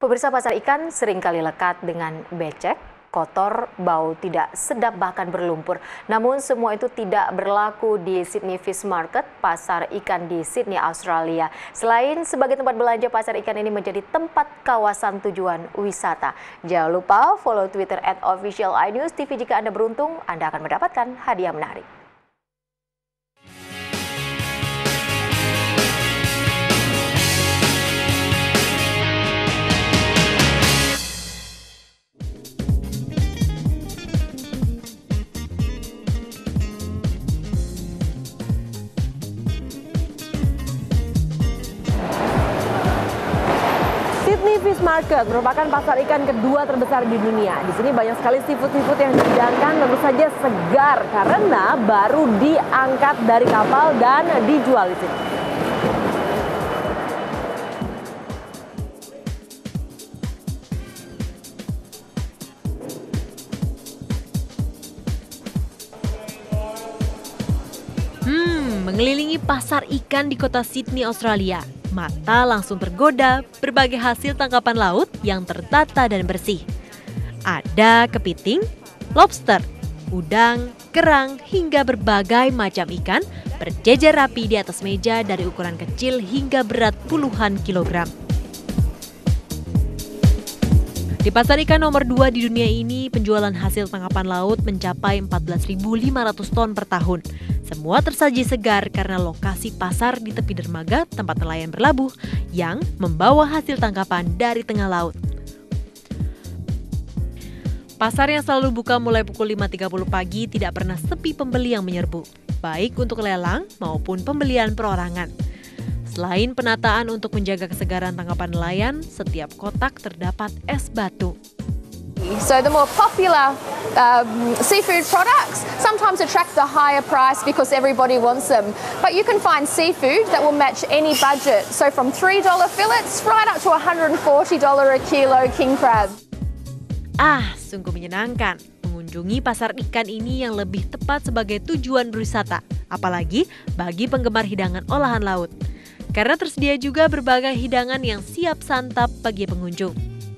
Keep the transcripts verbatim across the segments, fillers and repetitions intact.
Pemirsa, pasar ikan seringkali lekat dengan becek, kotor, bau tidak sedap bahkan berlumpur. Namun semua itu tidak berlaku di Sydney Fish Market, pasar ikan di Sydney, Australia. Selain sebagai tempat belanja, pasar ikan ini menjadi tempat kawasan tujuan wisata. Jangan lupa follow Twitter at official iNews T V jika Anda beruntung, Anda akan mendapatkan hadiah menarik. Sydney Fish Market merupakan pasar ikan kedua terbesar di dunia. Di sini banyak sekali seafood-seafood yang dihidangkan, tentu saja segar karena baru diangkat dari kapal dan dijual di sini. Hmm, mengelilingi pasar ikan di kota Sydney, Australia. Mata langsung tergoda berbagai hasil tangkapan laut yang tertata dan bersih. Ada kepiting, lobster, udang, kerang, hingga berbagai macam ikan berjejer rapi di atas meja dari ukuran kecil hingga berat puluhan kilogram. Di pasar ikan nomor dua di dunia ini, penjualan hasil tangkapan laut mencapai empat belas ribu lima ratus ton per tahun. Semua tersaji segar karena lokasi pasar di tepi dermaga tempat nelayan berlabuh yang membawa hasil tangkapan dari tengah laut. Pasar yang selalu buka mulai pukul lima tiga puluh pagi tidak pernah sepi pembeli yang menyerbu, baik untuk lelang maupun pembelian perorangan. Selain penataan untuk menjaga kesegaran tangkapan nelayan, setiap kotak terdapat es batu. So the more popular um, seafood products sometimes attract the higher price because everybody wants them. But you can find seafood that will match any budget. So from three dollar fillets right up to one hundred forty dollars a kilo king crab. Ah, sungguh menyenangkan mengunjungi pasar ikan ini yang lebih tepat sebagai tujuan berwisata, apalagi bagi penggemar hidangan olahan laut. Karena tersedia juga berbagai hidangan yang siap santap bagi pengunjung.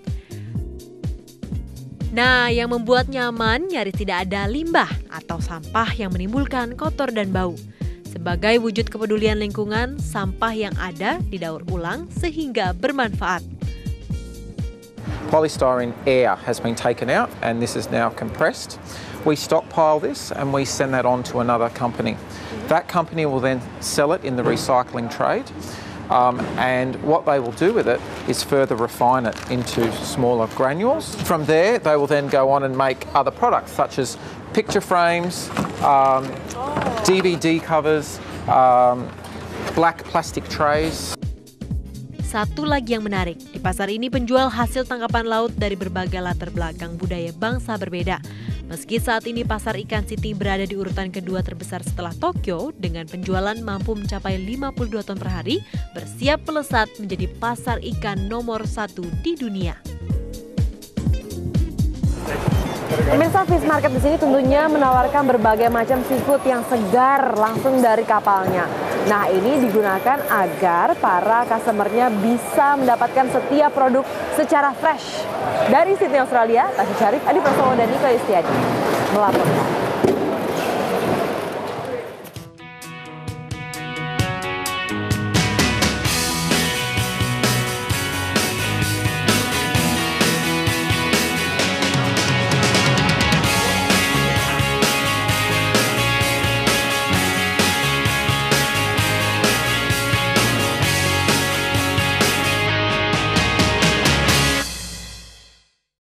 Nah, yang membuat nyaman nyaris tidak ada limbah atau sampah yang menimbulkan kotor dan bau. Sebagai wujud kepedulian lingkungan, sampah yang ada didaur ulang sehingga bermanfaat. Polystyrene air has been taken out and this is now compressed. We stockpile this and we send that on to another company. That company will then sell it in the recycling trade. Um, and what they will do with it is further refine it into smaller granules. From there, they will then go on and make other products such as picture frames, um, D V D covers, um, black plastic trays. Satu lagi yang menarik, di pasar ini penjual hasil tangkapan laut dari berbagai latar belakang budaya bangsa berbeda. Meski saat ini pasar ikan Sydney berada di urutan kedua terbesar setelah Tokyo, dengan penjualan mampu mencapai lima puluh dua ton per hari, bersiap melesat menjadi pasar ikan nomor satu di dunia. Pemirsa, Fish Market di sini tentunya menawarkan berbagai macam seafood yang segar langsung dari kapalnya. Nah, ini digunakan agar para customer-nya bisa mendapatkan setiap produk secara fresh. Dari Sydney, Australia, Tasya Syarif, Adi Prasowo, dan Niko Istiadi melaporkan.